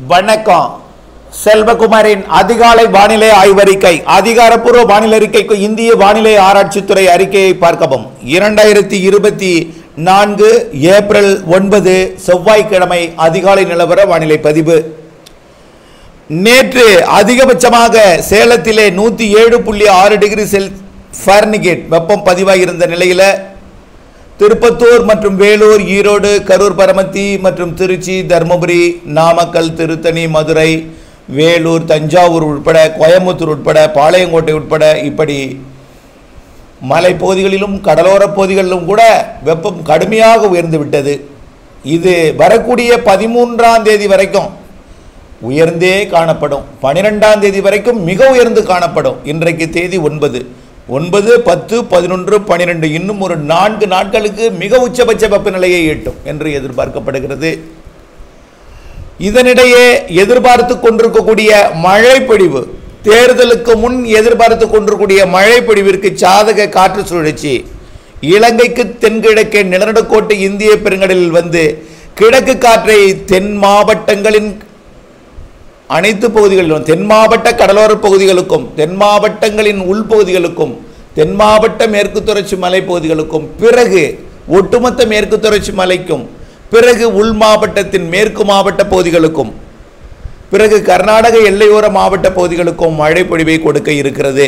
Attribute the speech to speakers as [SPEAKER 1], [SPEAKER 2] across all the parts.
[SPEAKER 1] வணக்கம். செல்வகுமாரின் அதிகாலை வானிலை ஆய்வறிக்கை. அதிகாரப்பூர்வ வானிலை அறிக்கைக்கு இந்திய வானிலை ஆராய்ச்சித்துறை அறிக்கையை பார்க்கவும். 2024 ஏப்ரல் 9 செவ்வாய்க்கிழமை அதிகாலை நிலவர வானிலை பதிவு. நேற்று அதிகபட்சமாக சேலத்திலே 107.6 டிகிரி ஃபாரன்ஹீட் வெப்பம் பதிவாகியிருந்த நிலையில் திருப்பத்தூர் மற்றும் வேலூர், ஈரோடு, கரூர், பரமத்தி மற்றும் திருச்சி, தருமபுரி, நாமக்கல், திருத்தணி, மதுரை, வேலூர், தஞ்சாவூர் உட்பட, கோயம்புத்தூர் உட்பட, பாளையங்கோட்டை உட்பட இப்படி மலைப்பகுதிகளிலும் கடலோர பகுதிகளிலும் கூட வெப்பம் கடுமையாக உயர்ந்து விட்டது. இது வரக்கூடிய 13ஆம் தேதி வரைக்கும் உயர்ந்தே காணப்படும். 12ஆம் தேதி வரைக்கும் மிக உயர்ந்து காணப்படும். இன்றைக்கு தேதி 9, 10, 11, 12 இன்னும் ஒரு 4 நாட்களுக்கு மிக உச்சபட்ச வெப்பநிலையை எட்டும் என்று எதிர்பார்க்கப்படுகிறது. இதனிடையே எதிர்பார்த்து கொண்டிருக்கக்கூடிய மழை பொழிவு, தேர்தலுக்கு முன் எதிர்பார்த்து கொண்டிருக்கக்கூடிய மழை பொழிவிற்கு சாதக காற்று சுழற்சி இலங்கைக்கு தென்கிழக்கே நிலநடுக்கோட்டு இந்திய பெருங்கடலில் வந்து கிழக்கு காற்றை தென் மாவட்டங்களின் அனைத்து பகுதிகளிலும், தென் மாவட்ட கடலோர பகுதிகளுக்கும், தென் மாவட்டங்களின் உள்பகுதிகளுக்கும், தென் மாவட்ட மேற்கு தொடர்ச்சி மலைப்பகுதிகளுக்கும், பிறகு ஒட்டுமொத்த மேற்கு தொடர்ச்சி மலைக்கும், பிறகு உள் மாவட்டத்தின் மேற்கு மாவட்ட பகுதிகளுக்கும், பிறகு கர்நாடக எல்லையோர மாவட்ட பகுதிகளுக்கும் மழை பொழிவை கொடுக்க இருக்கிறது.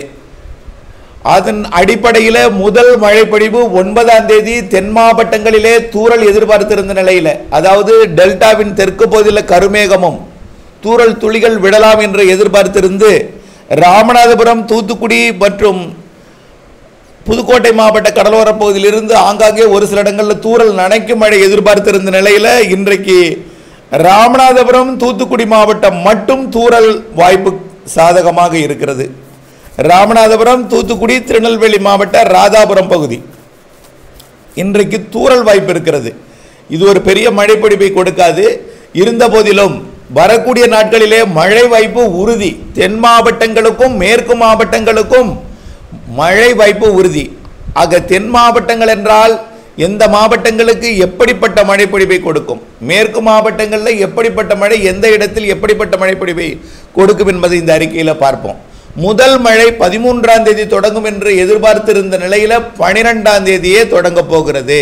[SPEAKER 1] அதன் அடிப்படையில் முதல் மழை பொழிவு 9ஆம் தேதி தென் மாவட்டங்களிலே தூறல் எதிர்பார்த்திருந்த நிலையில், அதாவது டெல்டாவின் தெற்கு பகுதியில் கருமேகமும் தூறல் துளிகள் விடலாம் என்று எதிர்பார்த்திருந்து ராமநாதபுரம், தூத்துக்குடி மற்றும் புதுக்கோட்டை மாவட்ட கடலோர பகுதியிலிருந்து ஆங்காங்கே ஒரு சில இடங்களில் தூறல் நனைக்கும் மழை எதிர்பார்த்திருந்த நிலையில் இன்றைக்கு ராமநாதபுரம், தூத்துக்குடி மாவட்டம் மட்டும் தூறல் வாய்ப்பு சாதகமாக இருக்கிறது. ராமநாதபுரம், தூத்துக்குடி, திருநெல்வேலி மாவட்ட ராதாபுரம் பகுதி இன்றைக்கு தூறல் வாய்ப்பு இருக்கிறது. இது ஒரு பெரிய மழை பொழிவை கொடுக்காது. இருந்த போதிலும் வரக்கூடிய நாட்களிலே மழை வாய்ப்பு உறுதி. தென் மாவட்டங்களுக்கும் மேற்கு மாவட்டங்களுக்கும் மழை வாய்ப்பு உறுதி. ஆக தென் மாவட்டங்கள் என்றால் எந்த மாவட்டங்களுக்கு எப்படிப்பட்ட மழை பொழிவை கொடுக்கும், மேற்கு மாவட்டங்களில் எப்படிப்பட்ட மழை, எந்த இடத்தில் எப்படிப்பட்ட மழை பொழிவை கொடுக்கும் என்பதை இந்த அறிக்கையில் பார்ப்போம். முதல் மழை 13ஆம் தேதி தொடங்கும் என்று எதிர்பார்த்திருந்த நிலையில் 12ஆம் தேதியே தொடங்க போகிறது.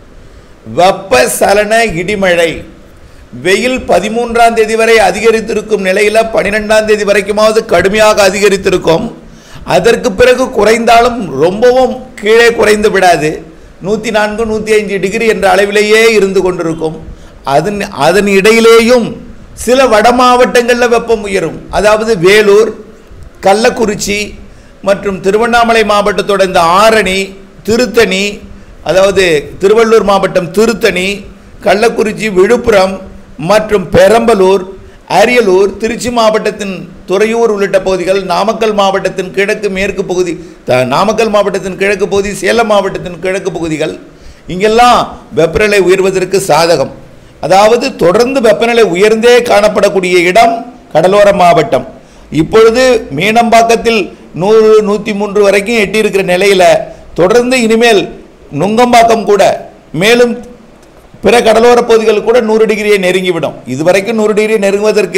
[SPEAKER 1] வெப்ப சலன இடிமழை வெயில் 13ஆம் தேதி வரை அதிகரித்திருக்கும் நிலையில் 12ஆம் தேதி வரைக்குமாவது கடுமையாக அதிகரித்திருக்கும். அதற்கு பிறகு குறைந்தாலும் ரொம்பவும் கீழே குறைந்து விடாது. 104, 105 டிகிரி என்ற அளவிலேயே இருந்து கொண்டிருக்கும். அதன் இடையிலேயும் சில வட மாவட்டங்களில் வெப்பம் உயரும். அதாவது வேலூர், கள்ளக்குறிச்சி மற்றும் திருவண்ணாமலை மாவட்டத்தோட இந்த ஆரணி, திருத்தணி, அதாவது திருவள்ளூர் மாவட்டம் திருத்தணி, கள்ளக்குறிச்சி, விழுப்புரம் மற்றும் பெரம்பலூர், அரியலூர், திருச்சி மாவட்டத்தின் துறையூர் உள்ளிட்ட பகுதிகள், நாமக்கல் மாவட்டத்தின் கிழக்கு மேற்கு பகுதி, நாமக்கல் மாவட்டத்தின் கிழக்கு பகுதி, சேலம் மாவட்டத்தின் கிழக்கு பகுதிகள், இங்கெல்லாம் வெப்பநிலை உயர்வதற்கு சாதகம். அதாவது தொடர்ந்து வெப்பநிலை உயர்ந்தே காணப்படக்கூடிய இடம் கடலோர மாவட்டம். இப்பொழுது மீனம்பாக்கத்தில் 100, 103 வரைக்கும் எட்டியிருக்கிற நிலையில் தொடர்ந்து இனிமேல் நுங்கம்பாக்கம் கூட, மேலும் பிற கடலோர பகுதிகள் கூட 100 டிகிரியை நெருங்கிவிடும். இதுவரைக்கும் 100 டிகிரி நெருங்குவதற்கு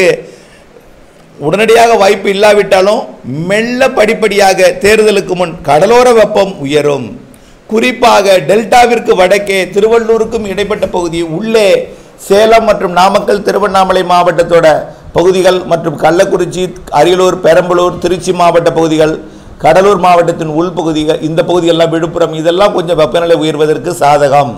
[SPEAKER 1] உடனடியாக வாய்ப்பு இல்லாவிட்டாலும் மெல்ல படிப்படியாக தேர்தலுக்கு முன் கடலோர வெப்பம் உயரும். குறிப்பாக டெல்டாவிற்கு வடக்கே திருவள்ளூருக்கும் இடைப்பட்ட பகுதி, உள்ளே சேலம் மற்றும் நாமக்கல், திருவண்ணாமலை மாவட்டத்தோட பகுதிகள் மற்றும் கள்ளக்குறிச்சி, அரியலூர், பெரம்பலூர், திருச்சி மாவட்ட பகுதிகள், கடலூர் மாவட்டத்தின் உள்பகுதிகள், இந்த பகுதிகளெல்லாம் விழுப்புரம், இதெல்லாம் கொஞ்சம் வெப்பநிலை உயர்வதற்கு சாதகம்.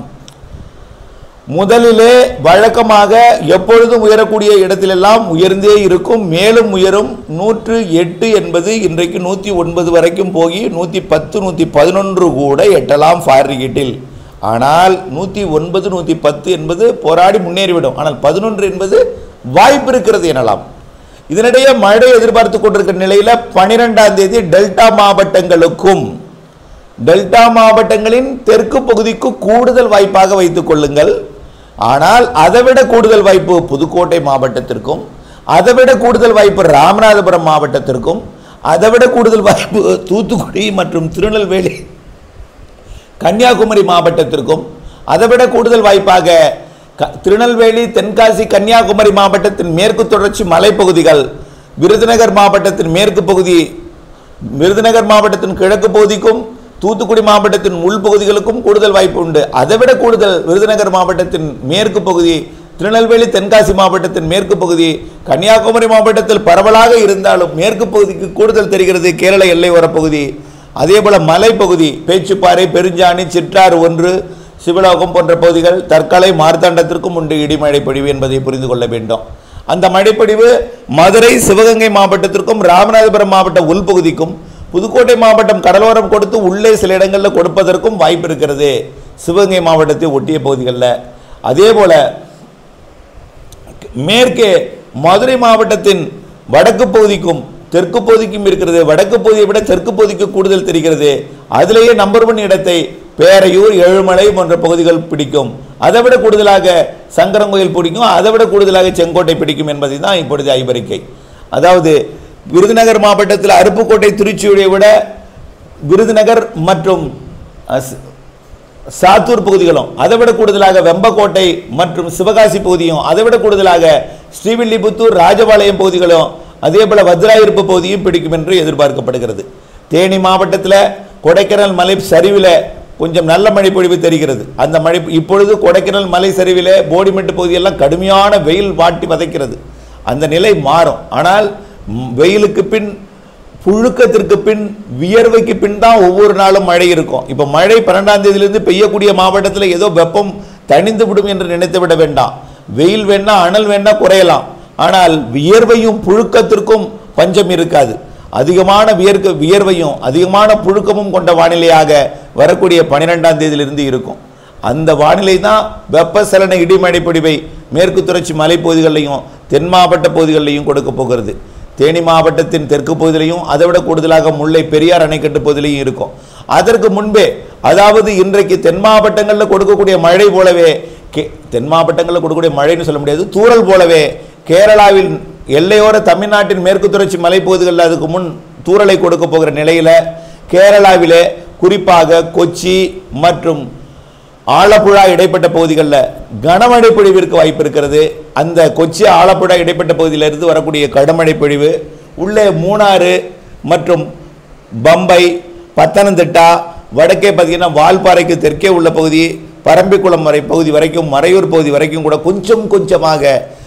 [SPEAKER 1] முதலிலே வழக்கமாக எப்பொழுதும் உயரக்கூடிய இடத்திலெல்லாம் உயர்ந்தே இருக்கும். மேலும் உயரும். 108 என்பது இன்றைக்கு 109 வரைக்கும் போய் 110, 111 கூட எட்டலாம் ஃபாரன்ஹீட்டில். ஆனால் 109, 110 என்பது போராடி முன்னேறிவிடும். ஆனால் 11 என்பது வாய்ப்பு இருக்கிறது எனலாம். இதனிடையே மழை எதிர்பார்த்து கொண்டிருக்கிற நிலையில் 12ஆம் தேதி டெல்டா மாவட்டங்களுக்கும், டெல்டா மாவட்டங்களின் தெற்கு பகுதிக்கு கூடுதல் வாய்ப்பாக வைத்துக் கொள்ளுங்கள். ஆனால் அதைவிட கூடுதல் வாய்ப்பு புதுக்கோட்டை மாவட்டத்திற்கும், அதைவிட கூடுதல் வாய்ப்பு ராமநாதபுரம் மாவட்டத்திற்கும், அதைவிட கூடுதல் வாய்ப்பு தூத்துக்குடி மற்றும் திருநெல்வேலி, கன்னியாகுமரி மாவட்டத்திற்கும், அதைவிட கூடுதல் வாய்ப்பாக திருநெல்வேலி, தென்காசி, கன்னியாகுமரி மாவட்டத்தின் மேற்கு தொடர்ச்சி மலைப்பகுதிகள், விருதுநகர் மாவட்டத்தின் மேற்கு பகுதி, விருதுநகர் மாவட்டத்தின் கிழக்கு பகுதிக்கும் தூத்துக்குடி மாவட்டத்தின் உள்பகுதிகளுக்கும் கூடுதல் வாய்ப்பு உண்டு. அதைவிட கூடுதல் விருதுநகர் மாவட்டத்தின் மேற்கு பகுதி, திருநெல்வேலி, தென்காசி மாவட்டத்தின் மேற்கு பகுதி, கன்னியாகுமரி மாவட்டத்தில் பரவலாக இருந்தாலும் மேற்கு பகுதிக்கு கூடுதல் தெரிகிறது கேரள எல்லையோர பகுதி. அதே போல மலைப்பகுதி பேச்சுப்பாறை, பெருஞ்சாணி, சிற்றாறு 1, சிவலோகம் போன்ற பகுதிகள் தற்காலை மார்த்தாண்டத்திற்கும் உண்டு இடிமழை பொழிவு என்பதை புரிந்து கொள்ள வேண்டும். அந்த மழைப்பொழிவு மதுரை, சிவகங்கை மாவட்டத்திற்கும் ராமநாதபுரம் மாவட்ட உள்பகுதிக்கும் புதுக்கோட்டை மாவட்டம் கடலோரம் கொடுத்து உள்ளே சில இடங்களில் கொடுப்பதற்கும் வாய்ப்பு இருக்கிறது சிவகங்கை மாவட்டத்தை ஒட்டிய பகுதிகளில். அதே போல மேற்கே மதுரை மாவட்டத்தின் வடக்கு பகுதிக்கும் தெற்கு பகுதிக்கும் இருக்கிறது. வடக்கு பகுதியை விட தெற்கு பகுதிக்கு கூடுதல் தெரிகிறது. அதிலேயே நம்பர் 1 இடத்தை பேரையூர், ஏழுமலை போன்ற பகுதிகள் பிடிக்கும். அதை விட கூடுதலாக சங்கரங்கோயில் பிடிக்கும். அதை விட கூடுதலாக செங்கோட்டை பிடிக்கும் என்பதை தான் இப்பொழுது ஆய்வறிக்கை. அதாவது விருதுநகர் மாவட்டத்தில் அருப்புக்கோட்டை, திருச்சியை விட விருதுநகர் மற்றும் சாத்தூர் பகுதிகளும், அதை விட கூடுதலாக வெம்பக்கோட்டை மற்றும் சிவகாசி பகுதியும், அதை விட கூடுதலாக ஸ்ரீவில்லிபுத்தூர், ராஜபாளையம் பகுதிகளும், அதே போல வஜ்ராயிருப்பு பகுதியும் பிடிக்கும் என்று எதிர்பார்க்கப்படுகிறது. தேனி மாவட்டத்தில் கொடைக்கானல் மலை சரிவில் கொஞ்சம் நல்ல மழை பொழிவு தெரிகிறது. அந்த மழை இப்பொழுது கொடைக்கானல் மலை சரிவில் போடிமெட்டு பகுதியெல்லாம் கடுமையான வெயில் வாட்டி வதைக்கிறது. அந்த நிலை மாறும். ஆனால் வெயிலுக்கு பின், புழுக்கத்திற்கு பின், வியர்வைக்கு பின் தான் ஒவ்வொரு நாளும் மழை இருக்கும். இப்போ மழை 12ஆம் தேதியிலிருந்து பெய்யக்கூடிய மாவட்டத்தில் ஏதோ வெப்பம் தணிந்து விடும் என்று நினைத்து விட வேண்டாம். வெயில் வேணா, அனல் வேணா குறையலாம். ஆனால் வியர்வையும் புழுக்கத்திற்கும் பஞ்சம் இருக்காது. அதிகமான வியர்வையும் அதிகமான புழுக்கமும் கொண்ட வானிலையாக வரக்கூடிய 12ஆம் தேதியிலிருந்து இருக்கும். அந்த வானிலை தான் வெப்பசலன இடிமழை பொழிவை மேற்கு தொடர்ச்சி மலைப்பகுதிகளிலையும் தென் மாவட்ட பகுதிகளிலையும் கொடுக்க போகிறது. தேனி மாவட்டத்தின் தெற்கு பகுதியிலையும் அதை விட கூடுதலாக முல்லை பெரியார் அணைக்கட்டு பகுதியிலையும் இருக்கும். அதற்கு முன்பே, அதாவது இன்றைக்கு தென் மாவட்டங்களில் கொடுக்கக்கூடிய மழை போலவே, தென் மாவட்டங்களில் கொடுக்கக்கூடிய மழைன்னு சொல்ல முடியாது, தூறல் போலவே கேரளாவில் எல்லையோர தமிழ்நாட்டின் மேற்கு தொடர்ச்சி மலைப்பகுதிகளில் அதுக்கு முன் தூறலை கொடுக்க போகிற நிலையில் கேரளாவிலே குறிப்பாக கொச்சி மற்றும் ஆலப்புழா இடைப்பட்ட பகுதிகளில் கனமழை பொழிவிற்கு வாய்ப்பு இருக்கிறது. அந்த கொச்சி, ஆலப்புழா இடைப்பட்ட பகுதியிலிருந்து வரக்கூடிய கனமழை பொழிவு உள்ளே மூணாறு மற்றும் பம்பை, பத்தனந்திட்டா, வடக்கே பார்த்தீங்கன்னா வால்பாறைக்கு தெற்கே உள்ள பகுதி, பரம்பிக்குளம் பகுதி வரைக்கும், மறையூர் பகுதி வரைக்கும் கூட கொஞ்சம் கொஞ்சமாக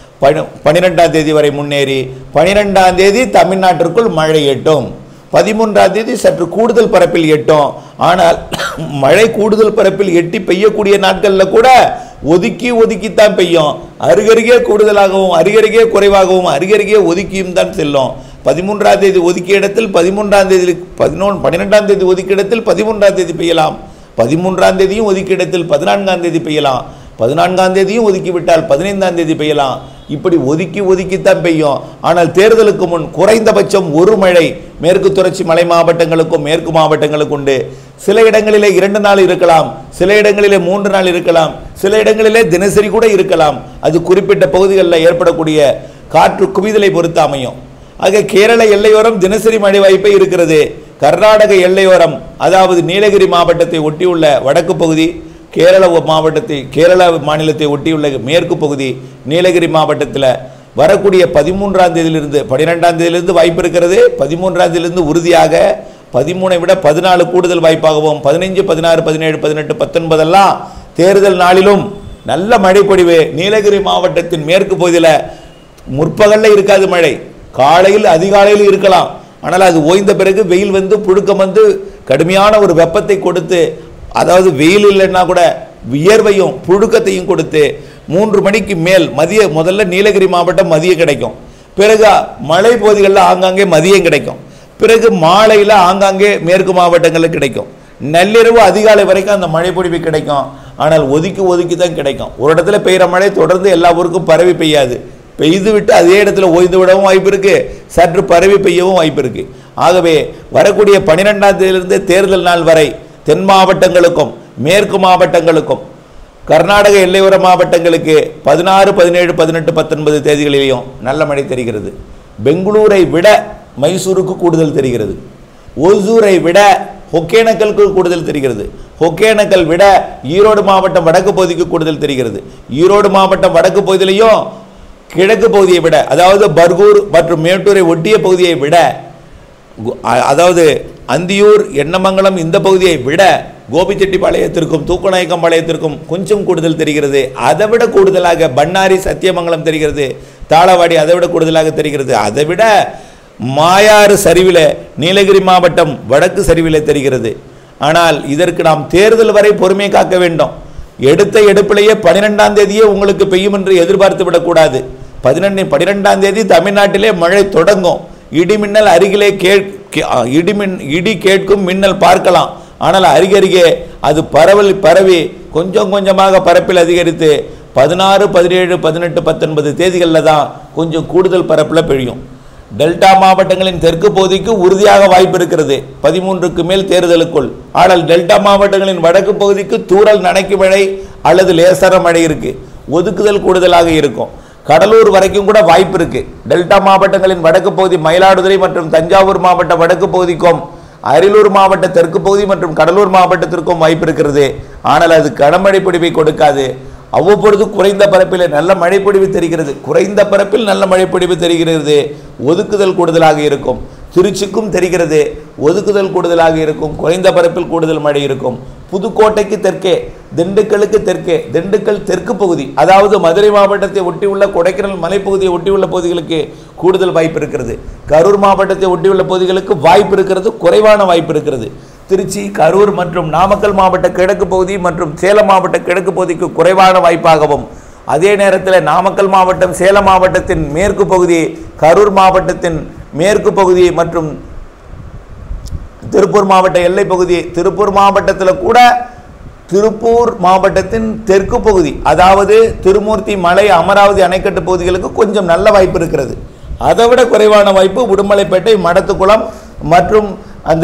[SPEAKER 1] 12ஆம் தேதி வரை முன்னேறி 12ஆம் தேதி தமிழ்நாட்டிற்குள் மழை எட்டும். 13ஆம் தேதி சற்று கூடுதல் பரப்பில் எட்டும். ஆனால் மழை கூடுதல் பரப்பில் எட்டி பெய்யக்கூடிய நாட்களில் கூட ஒதுக்கித்தான் பெய்யும். அருகருகே கூடுதலாகவும் அருகருகே குறைவாகவும் அருகருகே ஒதுக்கியும் தான் செல்லும். 13ஆம் தேதி ஒதுக்கிய இடத்தில் 13ஆம் தேதி 12ஆம் தேதி ஒதுக்கிய இடத்தில் 13ஆம் தேதி பெய்யலாம். 13ஆம் தேதியும் ஒதுக்கிய இடத்தில் 14ஆம் தேதி பெய்யலாம். 14ஆம் தேதியும் ஒதுக்கிவிட்டால் 15ஆம் தேதி பெய்யலாம். இப்படி ஒதுக்கித்தான் பெய்யும். ஆனால் தேர்தலுக்கு முன் குறைந்தபட்சம் ஒரு மழை மேற்கு தொடர்ச்சி மலை மாவட்டங்களுக்கும் மேற்கு மாவட்டங்களுக்கும் உண்டு. சில இடங்களிலே 2 நாள் இருக்கலாம், சில இடங்களிலே 3 நாள் இருக்கலாம், சில இடங்களிலே தினசரி கூட இருக்கலாம். அது குறிப்பிட்ட பகுதிகளில் ஏற்படக்கூடிய காற்று குவிதலை பொறுத்து அமையும். ஆக கேரள எல்லையோரம் தினசரி மழை வாய்ப்பே இருக்கிறது. கர்நாடக எல்லையோரம், அதாவது நீலகிரி மாவட்டத்தை ஒட்டியுள்ள வடக்கு பகுதி, கேரள மாநிலத்தை ஒட்டியுள்ள மேற்கு பகுதி, நீலகிரி மாவட்டத்தில் வரக்கூடிய 13ஆம் தேதியிலிருந்து 12ஆம் தேதியிலிருந்து வாய்ப்பு இருக்கிறது. 13ஆம் தேதியிலிருந்து உறுதியாக 13ஐ விட 14 கூடுதல் வாய்ப்பாகவும் 15, 16, 17, 18, 19 எல்லாம் தேர்தல் நாளிலும் நல்ல மழை பொழிவு. நீலகிரி மாவட்டத்தின் மேற்கு பகுதியில் முற்பகலில் இருக்காது மழை, காலையில் அதிகாலையில் இருக்கலாம். ஆனால் அது ஓய்ந்த பிறகு வெயில் வந்து புழுக்கம் வந்து கடுமையான ஒரு வெப்பத்தை கொடுத்து, அதாவது வெயில் இல்லைன்னா கூட வியர்வையும் புழுக்கத்தையும் கொடுத்து 3 மணிக்கு மேல் முதல்ல நீலகிரி மாவட்டம் மதியம் கிடைக்கும். பிறகு மலை பகுதிகளில் ஆங்காங்கே மதியம் கிடைக்கும். பிறகு மாலையில் ஆங்காங்கே மேற்கு மாவட்டங்களில் கிடைக்கும். நள்ளிரவு அதிகாலை வரைக்கும் அந்த மழை பொழிவு கிடைக்கும். ஆனால் ஒதுக்கி தான் கிடைக்கும். ஒரு இடத்துல பெய்கிற மழை தொடர்ந்து எல்லா ஊருக்கும் பரவி பெய்யாது. பெய்து விட்டு அதே இடத்துல ஓய்ந்து விடவும் வாய்ப்பு இருக்கு, சற்று பரவி பெய்யவும் வாய்ப்பு இருக்கு. ஆகவே வரக்கூடிய 12ஆம் தேதியிலிருந்து தேர்தல் நாள் வரை தென் மாவட்டங்களுக்கும் மேற்கு மாவட்டங்களுக்கும் கர்நாடக எல்லையோர மாவட்டங்களுக்கு 16, 17, 18, 19 தேதிகளிலேயும் நல்ல மழை தெரிகிறது. பெங்களூரை விட மைசூருக்கு கூடுதல் தெரிகிறது. ஓசூரை விட ஒகேனக்கலுக்கு கூடுதல் தெரிகிறது. ஒகேனக்கல் விட ஈரோடு மாவட்டம் வடக்கு பகுதிக்கு கூடுதல் தெரிகிறது. ஈரோடு மாவட்டம் வடக்கு பகுதியிலையும் கிழக்கு பகுதியை விட, அதாவது பர்கூர் மற்றும் மேட்டூரை ஒட்டிய பகுதியை விட, அதாவது அந்தியூர் எண்ணமங்கலம் இந்த பகுதியை விட கோபிச்செட்டிப்பாளையத்திற்கும் தூக்கநாயக்கம்பாளையத்திற்கும் கொஞ்சம் கூடுதல் தெரிகிறது. அதை விட கூடுதலாக பண்ணாரி சத்தியமங்கலம் தெரிகிறது. தாளவாடி அதை விட கூடுதலாக தெரிகிறது. அதை விட மாயாறு சரிவில் நீலகிரி மாவட்டம் வடக்கு சரிவில் தெரிகிறது. ஆனால் இதற்கு நாம் தேர்தல் வரை பொறுமை காக்க வேண்டும். எடுத்த எடுப்பிலேயே 12ஆம் தேதியே உங்களுக்கு பெய்யும் என்று எதிர்பார்த்து விடக்கூடாது. 12ஆம் தேதி தமிழ்நாட்டிலே மழை தொடங்கும். இடிமின்னல் அருகிலே இடி கேட்கும், மின்னல் பார்க்கலாம். ஆனால் அருகருகே அது பரவி கொஞ்சம் கொஞ்சமாக பரப்பில் அதிகரித்து 16, 17, 18, 19 தேதிகளில் தான் கொஞ்சம் கூடுதல் பரப்பில் பெய்யும். டெல்டா மாவட்டங்களின் தெற்கு பகுதிக்கு உறுதியாக வாய்ப்பு இருக்கிறது 13க்கு மேல் தேர்தலுக்குள். ஆனால் டெல்டா மாவட்டங்களின் வடக்கு பகுதிக்கு தூறல் நனைக்கு மழை அல்லது லேசான மழை இருக்கு. ஒதுக்குதல் கூடுதலாக இருக்கும். கடலூர் வரைக்கும் கூட வாய்ப்பு இருக்கு. டெல்டா மாவட்டங்களின் வடக்கு பகுதி மயிலாடுதுறை மற்றும் தஞ்சாவூர் மாவட்ட வடக்கு பகுதிக்கும், அரியலூர் மாவட்ட தெற்கு பகுதி மற்றும் கடலூர் மாவட்டத்திற்கும் வாய்ப்பு இருக்கிறது. ஆனால் அது கனமழை பொழிவை கொடுக்காது. அவ்வப்பொழுது குறைந்த பரப்பில் நல்ல மழைப்பொழிவு தெரிகிறது. குறைந்த பரப்பில் நல்ல மழைப்பொழிவு தெரிகிறது. ஒதுக்குதல் கூடுதலாக இருக்கும். திருச்சிக்கும் தெரிகிறது, ஒதுக்குதல் கூடுதலாக இருக்கும். குறைந்த பரப்பில் கூடுதல் மழை இருக்கும். புதுக்கோட்டைக்கு தெற்கே, திண்டுக்கலுக்கு தெற்கே, திண்டுக்கல் தெற்கு பகுதி, அதாவது மதுரை மாவட்டத்தை ஒட்டியுள்ள கொடைக்கானல் மலைப்பகுதியை ஒட்டியுள்ள பகுதிகளுக்கு கூடுதல் வாய்ப்பு இருக்கிறது. கரூர் மாவட்டத்தை ஒட்டியுள்ள பகுதிகளுக்கு வாய்ப்பு இருக்கிறது, குறைவான வாய்ப்பு இருக்கிறது. திருச்சி, கரூர் மற்றும் நாமக்கல் மாவட்ட கிழக்கு பகுதி மற்றும் சேலம் மாவட்ட கிழக்கு பகுதிக்கு குறைவான வாய்ப்பாகவும், அதே நேரத்தில் நாமக்கல் மாவட்டம், சேலம் மாவட்டத்தின் மேற்கு பகுதி, கரூர் மாவட்டத்தின் மேற்கு பகுதி மற்றும் திருப்பூர் மாவட்ட எல்லை பகுதி, திருப்பூர் மாவட்டத்தில் கூட திருப்பூர் மாவட்டத்தின் தெற்கு பகுதி, அதாவது திருமூர்த்தி மலை, அமராவதி அணைக்கட்டு பகுதிகளுக்கு கொஞ்சம் நல்ல வாய்ப்பு இருக்கிறது. அதை விட குறைவான வாய்ப்பு உடுமலைப்பேட்டை, மடத்துக்குளம் மற்றும் அந்த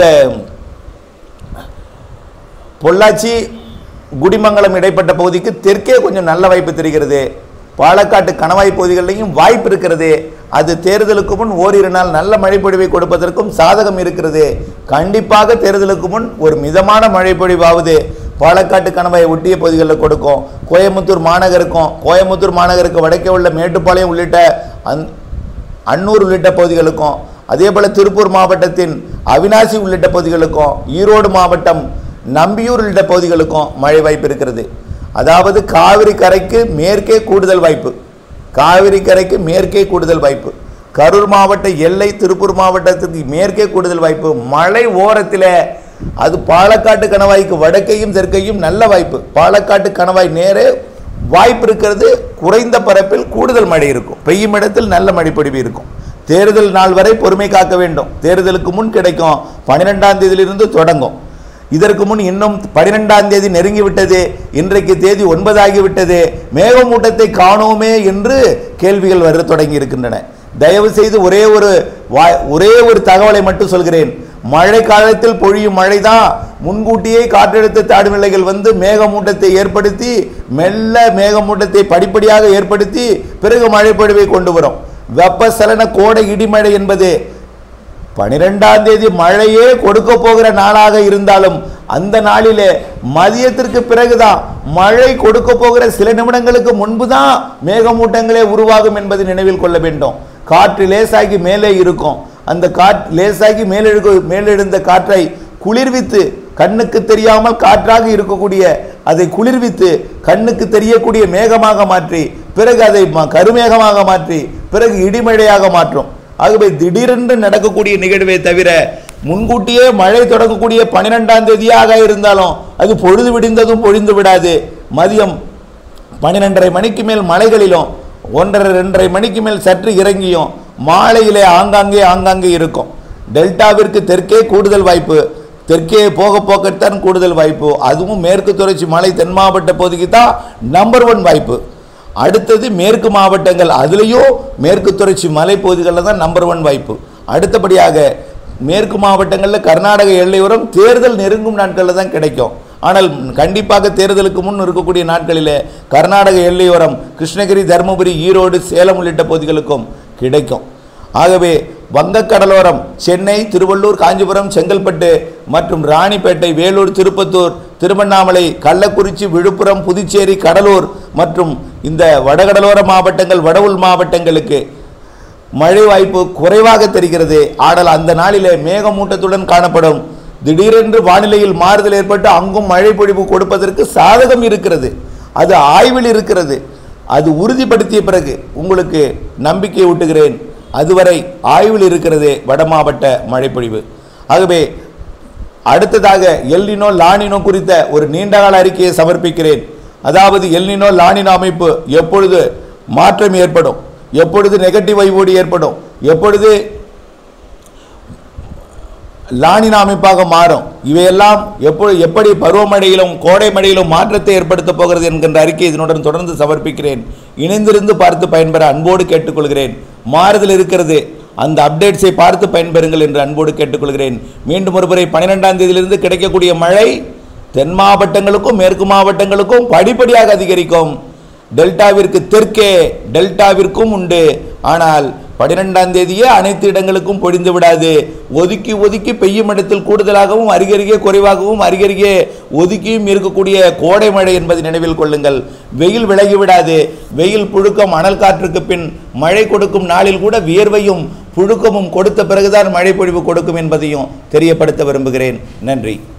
[SPEAKER 1] பொள்ளாச்சி, குடிமங்கலம் இடைப்பட்ட பகுதிக்கு தெற்கே கொஞ்சம் நல்ல வாய்ப்பு தெரிகிறது. பாலக்காட்டு கணவாய் பகுதிகளிலையும் வாய்ப்பு இருக்கிறது. அது தேர்தலுக்கு முன் ஓரிரு நாள் நல்ல மழைப்பொழிவை கொடுப்பதற்கும் சாதகம் இருக்கிறது. கண்டிப்பாக தேர்தலுக்கு முன் ஒரு மிதமான மழைப்பொழிவாவது பாலக்காட்டு கணவாயை ஒட்டிய பகுதிகளில் கொடுக்கும். கோயம்புத்தூர் மாநகருக்கு வடக்கே உள்ள மேட்டுப்பாளையம் உள்ளிட்ட அன்னூர் உள்ளிட்ட பகுதிகளுக்கும், அதே போல் திருப்பூர் மாவட்டத்தின் அவினாசி உள்ளிட்ட பகுதிகளுக்கும், ஈரோடு மாவட்டம் நம்பியூர் உள்ளிட்ட பகுதிகளுக்கும் மழை வாய்ப்பு இருக்கிறது. அதாவது காவிரி கரைக்கு மேற்கே கூடுதல் வாய்ப்பு. காவிரி கரைக்கு மேற்கே கூடுதல் வாய்ப்பு. கரூர் மாவட்ட எல்லை திருப்பூர் மாவட்டத்துக்கு மேற்கே கூடுதல் வாய்ப்பு. மலை ஓரத்தில் அது பாலக்காட்டு கணவாய்க்கு வடக்கையும் தெற்கையும் நல்ல வாய்ப்பு. பாலக்காட்டு கணவாய் நேரே வாய்ப்பு இருக்கிறது. குறைந்த பரப்பில் கூடுதல் மழை இருக்கும். பெய்யும் இடத்தில் நல்ல மழைப்பொழிவு இருக்கும். தேர்தல் நாள் வரை பொறுமை காக்க வேண்டும். தேர்தலுக்கு முன் கிடைக்கும். 12ஆம் தேதியிலிருந்து தொடங்கும். இதற்கு முன் இன்னும் 12ஆம் தேதி நெருங்கிவிட்டது. இன்றைக்கு தேதி 9 ஆகிவிட்டது. மேகமூட்டத்தை காணோமே என்று கேள்விகள் வர தொடங்கி இருக்கின்றன. தயவு செய்து ஒரே ஒரு தகவலை மட்டும் சொல்கிறேன். மழை காலத்தில் பொழியும் மழை தான் முன்கூட்டியே காற்றழுத்த தாழ்வு நிலைகள் வந்து மேகமூட்டத்தை ஏற்படுத்தி, மெல்ல மேகமூட்டத்தை படிப்படியாக ஏற்படுத்தி பிறகு மழைப்பொழிவை கொண்டு வரும். வெப்பசலன கோடை இடிமழை என்பது 12ஆம் தேதி மழையே கொடுக்க போகிற நாளாக இருந்தாலும் அந்த நாளிலே மதியத்திற்கு பிறகுதான் மழை கொடுக்க போகிற சில நிமிடங்களுக்கு முன்புதான் மேகமூட்டங்களே உருவாகும் என்பதை நினைவில் கொள்ள வேண்டும். காற்று லேசாகி மேலே இருக்கும். அந்த லேசாகி மேலெழுந்த காற்றை குளிர்வித்து, கண்ணுக்கு தெரியாமல் காற்றாக இருக்கக்கூடிய அதை குளிர்வித்து கண்ணுக்கு தெரியக்கூடிய மேகமாக மாற்றி, பிறகு அதை கருமேகமாக மாற்றி, பிறகு இடிமழையாக மாற்றும். ஆகவே திடீரென்று நடக்கக்கூடிய நிகழ்வை தவிர முன்கூட்டியே மழை தொடங்கக்கூடிய 12ஆம் தேதியாக இருந்தாலும் அது பொழுது விடிந்ததும் பொழிந்து விடாது. மதியம் 12:30 மணிக்கு மேல் மலைகளிலும் 1:30-2:30 மணிக்கு மேல் சற்று இறங்கியும் மாலையிலே ஆங்காங்கே இருக்கும். டெல்டாவிற்கு தெற்கே கூடுதல் வாய்ப்பு. தெற்கே போகத்தான் கூடுதல் வாய்ப்பு. அதுவும் மேற்கு தொடர்ச்சி மலை தென் மாவட்ட பகுதிக்கு தான் நம்பர் 1 வாய்ப்பு. அடுத்தது மேற்கு மாவட்டங்கள், அதுலேயும் மேற்கு தொடர்ச்சி மலைப்பகுதிகளில் தான் நம்பர் 1 வாய்ப்பு. அடுத்தபடியாக மேற்கு மாவட்டங்களில் கர்நாடக எல்லையோரம் தேர்தல் நெருங்கும் நாட்களில் தான் கிடைக்கும். ஆனால் கண்டிப்பாக தேர்தலுக்கு முன் இருக்கக்கூடிய நாட்களில் கர்நாடக எல்லையோரம் கிருஷ்ணகிரி, தருமபுரி, ஈரோடு, சேலம் உள்ளிட்ட பகுதிகளுக்கும் கிடைக்கும். ஆகவே வங்கக்கடலோரம் சென்னை, திருவள்ளூர், காஞ்சிபுரம், செங்கல்பட்டு மற்றும் ராணிப்பேட்டை, வேலூர், திருப்பத்தூர், திருவண்ணாமலை, கள்ளக்குறிச்சி, விழுப்புரம், புதுச்சேரி, கடலூர் மற்றும் இந்த வடகடலோர மாவட்டங்கள், வடவுள் மாவட்டங்களுக்கு மழை வாய்ப்பு குறைவாக தெரிகிறது. ஆனால் அந்த நாளிலே மேகமூட்டத்துடன் காணப்படும். திடீரென்று வானிலையில் மாறுதல் ஏற்பட்டு அங்கும் மழை பொழிவு கொடுப்பதற்கு சாதகம் இருக்கிறது. அது ஆய்வில் இருக்கிறது. அது உறுதிப்படுத்திய பிறகு உங்களுக்கு நம்பிக்கை ஊட்டுகிறேன். அதுவரை ஆய்வில் இருக்கிறது வட மாவட்ட மழைப்பொழிவு. ஆகவே அடுத்ததாக எல்னினோ லானினோ குறித்த ஒரு நீண்டகால அறிக்கையை சமர்ப்பிக்கிறேன். அதாவது எல்னினோ லானினோ அமைப்பு எப்பொழுது மாற்றம் ஏற்படும், எப்பொழுது நெகட்டிவ் வைவோடு ஏற்படும், எப்பொழுது லானினா அமைப்பாக மாறும், இவையெல்லாம் எப்படி பருவமழையிலும் கோடை மழையிலும் மாற்றத்தை ஏற்படுத்த போகிறது என்கின்ற அறிக்கை இதனுடன் தொடர்ந்து சமர்ப்பிக்கிறேன். இணைந்திருந்து பார்த்து பயன்பெற அன்போடு கேட்டுக்கொள்கிறேன். மாறுதல் இருக்கிறது, அந்த அப்டேட்ஸை பார்த்து பயன்பெறுங்கள் என்று அன்போடு கேட்டுக்கொள்கிறேன். மீண்டும் ஒருமுறை 12ஆம் தேதியிலிருந்து கிடைக்கக்கூடிய மழை தென் மாவட்டங்களுக்கும் மேற்கு மாவட்டங்களுக்கும் படிப்படியாக அதிகரிக்கும். டெல்டாவிற்கு தெற்கே டெல்டாவிற்கும் உண்டு. ஆனால் 12ஆம் தேதியே அனைத்து இடங்களுக்கும் பொழிந்து விடாது. ஒதுக்கி ஒதுக்கி பெய்யும் இடத்தில் கூடுதலாகவும் அருகருகே குறைவாகவும் அருகருகே ஒதுக்கியும் இருக்கக்கூடிய கோடை மழை என்பதை நினைவில் கொள்ளுங்கள். வெயில் விலகிவிடாது. வெயில் புழுக்கம் அனல் காற்றுக்கு பின் மழை கொடுக்கும் நாளில் கூட வியர்வையும் புழுக்கமும் கொடுத்த பிறகுதான் மழை பொழிவு கொடுக்கும் என்பதையும் தெரியப்படுத்த விரும்புகிறேன். நன்றி.